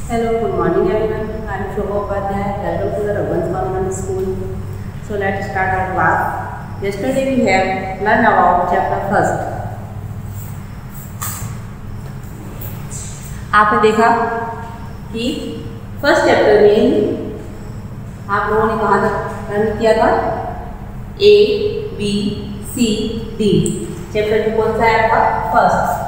Hello, good morning everyone. I am Shobha Upadhyay. Welcome to the Raghuvansh Government School. So let's start our class. Yesterday we have learned about chapter first. आपने देखा कि first chapter में आप लोगों ने कहाँ तक learn किया था? A, B, C, D. Chapter में कौन सा है आपका? फर्स्ट.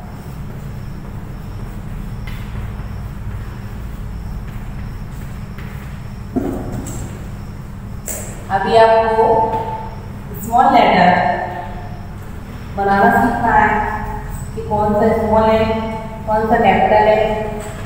अभी आपको स्मॉल लेटर बनाना सीखना है कि कौन सा स्मॉल है, कौन सा कैपिटल है.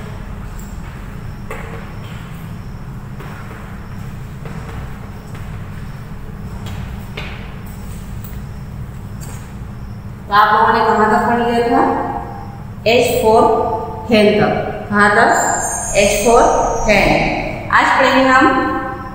तो आप लोगों ने कहाँ तक पढ़ लिया था? H for hen तक. कहाँ तक? H for hen. आज पढ़ेंगे हम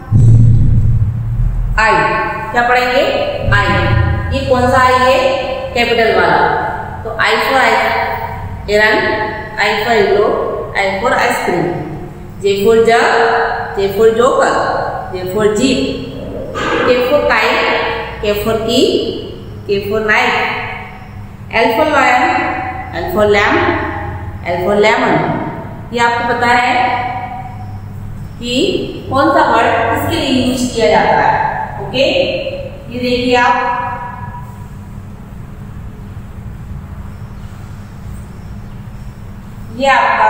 आई. क्या पढ़ेंगे? आई. ये कौन सा आई है? कैपिटल वाला. तो I for iron, I for yellow, I for ice cream. J for jug, J for joker, J for jeep, K for kite, K for key, K for knight, L for lion, L for lamp, L for lemon. ये आपको पता है कि कौन सा word किसके लिए use किया जाता है. ओके, ये देखिए आप. ये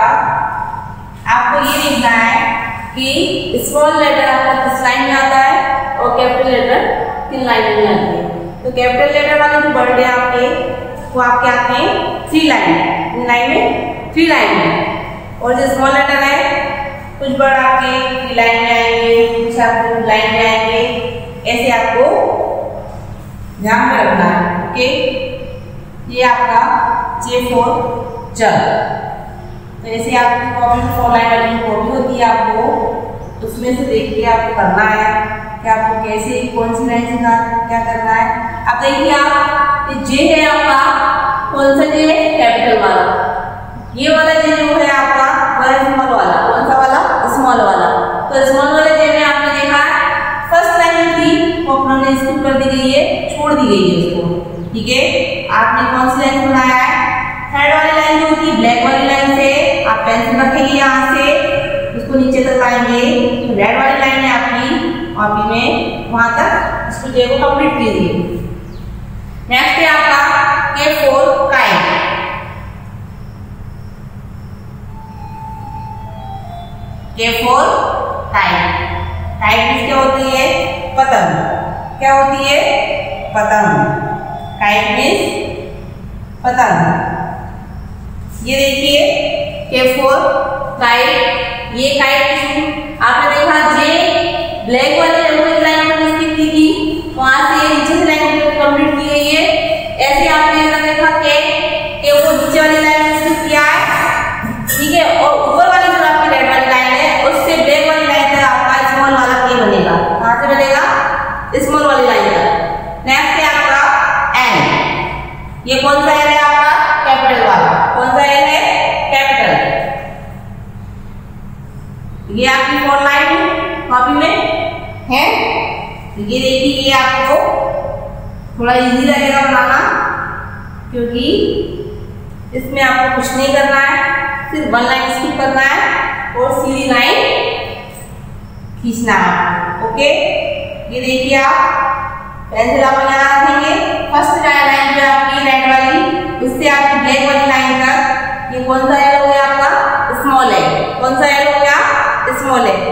आपको ये देखना है कि स्मॉल लेटर आपका किस लाइन में आता है और कैपिटल लेटर किन लाइन में आती है. तो कैपिटल लेटर वाले जो वर्ड है आपके वो आपके आते हैं 3 लाइन. इन लाइन में 3 लाइन में. और जो स्मॉल लेटर है कुछ वर्ड आपके 3 लाइन में आएंगे, कुछ आपके 2 लाइन में आएंगे. ऐसे आपको ध्यान में रखना है. ओके, ये आपका जे फॉर जग. तो ऐसे आपकी कॉपी में 4 लाइन वाली कॉपी होती है, आपको उसमें से देख के आपको करना है कि आपको कैसे कौन सी लाइन से क्या करना है. अब देखिए आप, जे है आपका कौन सा जे है? कैपिटल वाला. ये वाला जे जो है आपका वह स्मॉल वाला. कौन सा वाला? स्मॉल वाला. तो स्मॉल वाले जे में आपने देखा फर्स्ट लाइन थी वो अपने स्किप कर दी गई है, छोड़ दी गई है उसको. ठीक है, आपने कौन सी लाइन बनाया है? थर्ड वाली लाइन जो होती है ब्लैक वाली लाइन से आप पेंसिल रखेंगे, यहाँ से उसको नीचे तक लाएंगे. तो रेड वाली लाइन है आपकी कॉपी में, वहां तक इसको जो है कंप्लीट कीजिए. नेक्स्ट है आपका K for kite. K for kite. Kite means क्या होती है? पतंग. क्या होती है? पतंग. काइट मीन्स पतंग. ये देखिए के फॉर काइट. ये काइट आपने देखा जे ब्लैक वाली लाइन में स्किप की थी, वहां से नीचे से लाइन कंप्लीट की गई है. ऐसे आपने देखा के वो नीचे वाली लाइन में स्किप किया है. ठीक है, और ऊपर वाली जो आपकी रेड वाली लाइन है उससे ब्लैक वाली लाइन तक आपका स्मॉल वाला के बनेगा. कहां से बनेगा? स्मॉल वाली लाइन तक. नेक्स्ट है आपका एन. ये कौन सा एन है आपका? कैपिटल वाला. कौन सा एन है? कैपिटल. ये आपकी 4 लाइन कॉपी में है. ये देखिए, ये आपको थोड़ा इजी लगेगा बनाना क्योंकि इसमें आपको कुछ नहीं करना है, सिर्फ 1 लाइन स्किप करना है और सीधी लाइन खींचना है. ओके, ये देखिए आप पेंसिल आप यहाँ रखेंगे. फर्स्ट लाइन जो आपकी रेड वाली उससे आपकी ब्लैक वाली लाइन तक. ये कौन सा एल हो गया आपका? स्मॉल है. कौन सा एल हो गया? स्मॉल है.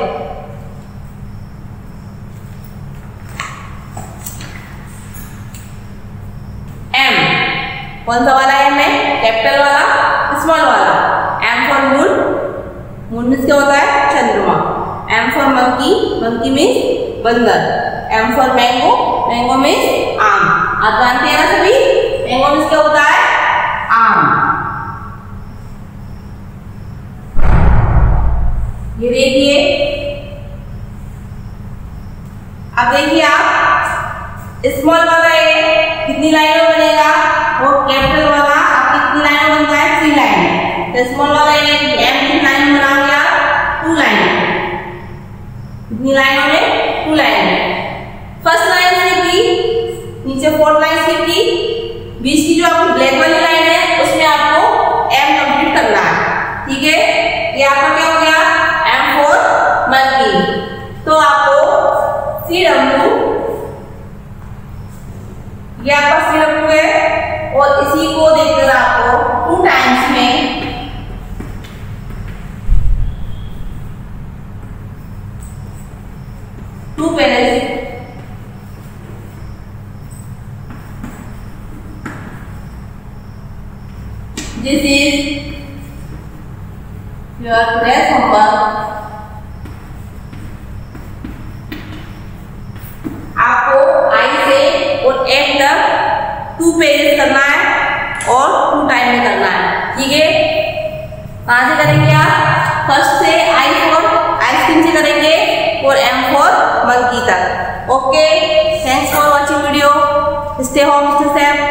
एम. कौन सा वाला एम है? कैपिटल वाला, स्मॉल वाला. M for moon. Moon means क्या होता है? चंद्रमा. M for monkey. Monkey means बंदर. M for mango. Mango means आम. आप जानते हैं ना सभी, मैंगो मीन्स क्या होता है? आम. ये देखिए, अब देखिए आप स्मॉल वाला है कितनी लाइनों बनेगा? वो कैपिटल वाला आपकी कितनी लाइनों बनता है? 3 लाइन. तो स्मॉल वाला एम कितनी लाइन बना गया? ये आपका क्या हो गया M for monkey। तो आपको CW, ये आपका CW है और इसी को देखकर आपको 2 टाइम्स में to parents this is your today's homework। आपको I से और M तक 2 पेजेस करना है और 2 टाइम में करना है, ठीक है। कहाँ से करेंगे आप? फर्स्ट से I फॉर आइसक्रीम से करेंगे और M फॉर मंकी तक। Okay, thanks for watching video. Stay home, stay safe.